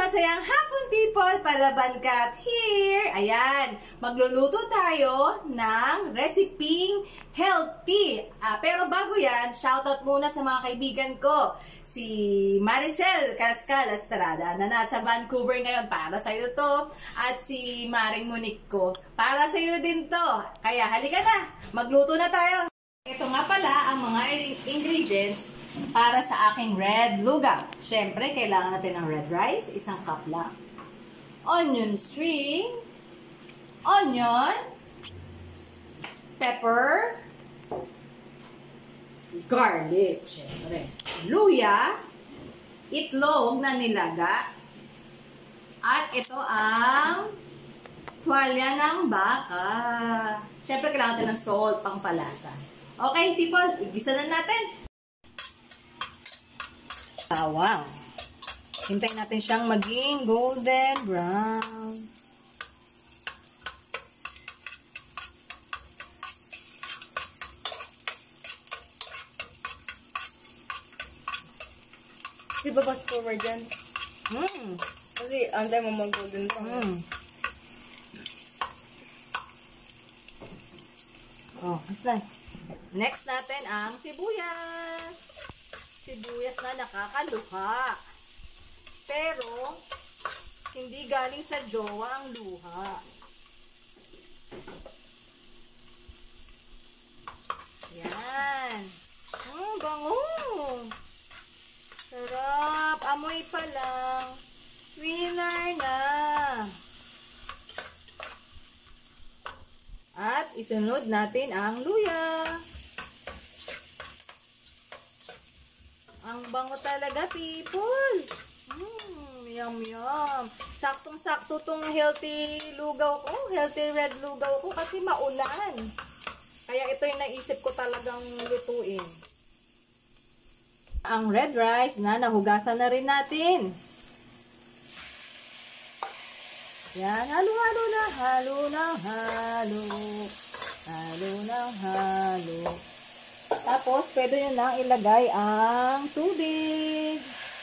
masayang hapon people, Palaban Kat here. Ayan, magluluto tayo ng reseping healthy. Pero bago yan, shoutout muna sa mga kaibigan ko. Si Maricel Carrascal Estrada na nasa Vancouver ngayon, para sa'yo to. At si Maring Monique ko, para sa'yo din to. Kaya halika na, magluto na tayo. Ito nga pala ang mga ingredients para sa aking red lugaw. Siyempre, kailangan natin ng red rice, 1 cup lang. Onion string, onion, pepper, garlic, siyempre, luya, itlog na nilaga, at ito ang tuwalya ng baka. Siyempre, kailangan natin ng salt, pang palasa. Okay, people, igisa na natin. Bawang. Hintayin natin siyang maging golden brown. Kasi babas forward yan. Kasi antay mo mag-golden brown. Oh, mas na. Next natin ang sibuyas. Sibuyas na nakakaluha. Pero, hindi galing sa jowa ang luha. Yan. Bango. Sarap. Amoy pa lang. Winner na. At isunod natin ang luya. Ang bango talaga, people. Yum, yum. Saktong-sakto tong healthy lugaw ko. Healthy red lugaw ko kasi maulan. Kaya ito yung naisip ko talagang lutuin. Ang red rice na nahugasan na rin natin. Yan, halo-halo na, halo na, halo. Halo na, halo. Tapos, pwede nyo na ilagay ang tubig.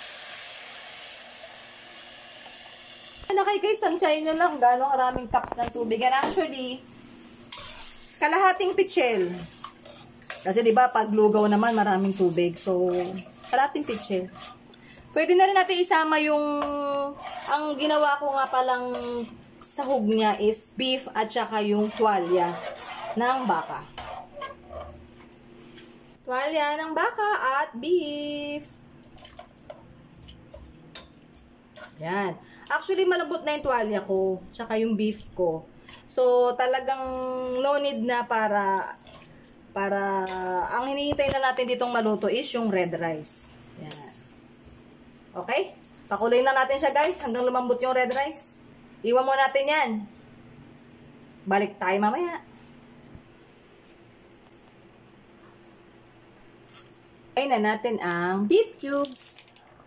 Nakay guys, tansyahin nyo lang gano'ng karaming cups ng tubig. And actually, kalahating pichel. Kasi diba, pag lugaw naman, maraming tubig. So, kalahating pichel. Pwede na rin natin isama yung, ang ginawa ko nga palang sahog niya is beef at saka yung tuwalya ng baka. Tuwalya ng baka at beef. Yan. Actually, malambot na yung tuwalya ko, tsaka yung beef ko. So, talagang no need na para ang hinihintay na natin ditong maluto is yung red rice. Yan. Okay? Pakuloyin na natin siya guys hanggang lumambot yung red rice. Iwan mo natin yan. Balik tayo mamaya. Kain na natin ang beef cubes.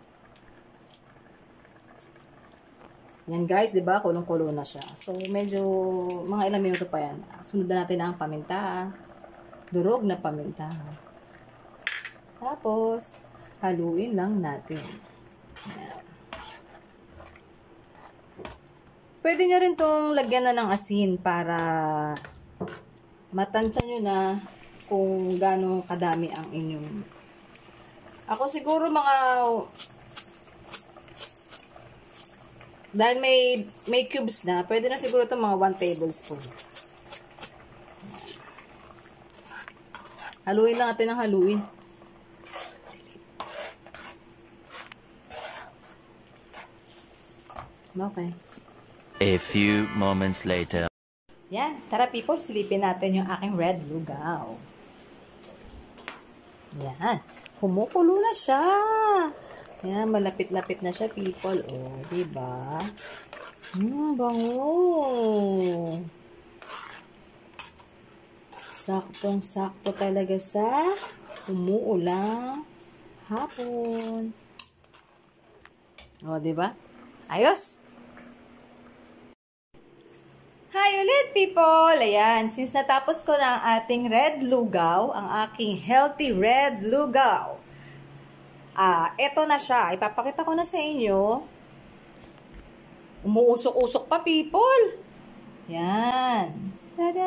Yan guys, 'di ba? Kulong-kulo na siya. So medyo mga ilang minuto pa yan. Sunod na natin ang paminta. Durog na paminta. Tapos haluin lang natin. Yan. Pwede nyo rin tong lagyan na ng asin para matansya nyo na kung gaano kadami ang inyong. Ako siguro mga, dahil may cubes na, pwede na siguro ito mga 1 tablespoon. Haluin lang natin ng haluin. Okay. A few moments later. Yan. Tara people, silipin natin yung aking red lugaw. Yan. Kumukulo na siya. Yan, malapit-lapit na siya, people. Oh, diba? Bango. Saktong-sakto talaga sa umuulang hapon. Oh, diba? Ayos! Hi ulit, people! Ayan, since natapos ko na ang ating red lugaw, ang aking healthy red lugaw, eto na siya. Ipapakita ko na sa inyo Umuusok-usok pa, people. Yan. Tada!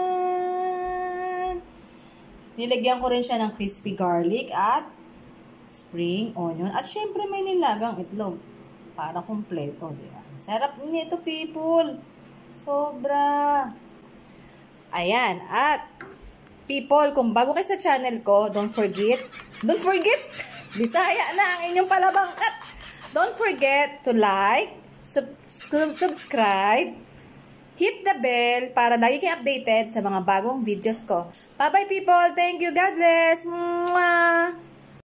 Nilagyan ko rin siya ng crispy garlic at spring onion. At syempre may nilagang itlog. Para kumpleto, di ba? Sarap nito, people. Sobra. Ayan. At, people, kung bago kayo sa channel ko, don't forget, Bisaya na ang inyong palabangkat. Don't forget to like, subscribe, hit the bell para lagi kayo updated sa mga bagong videos ko. Bye-bye, people. Thank you. God bless. Mwah!